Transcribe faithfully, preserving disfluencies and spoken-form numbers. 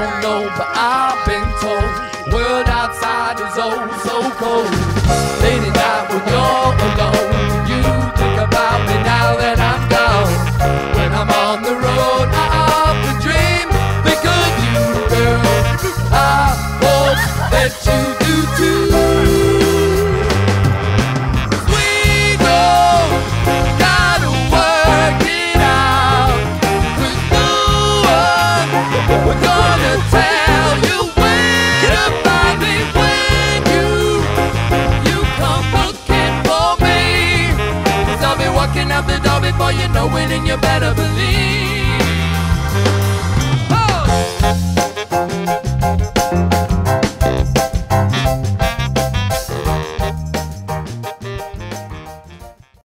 don't know, but I've been told the world outside is oh so cold. Late at night when you're alone, you think about me now that I'm gone. When I'm on the road, I often dream, think of you, girl. I hope that you do too. We're gonna tell you where to find me when you you come looking for me. 'Cause I'll be walking out the door before you know it, and you better believe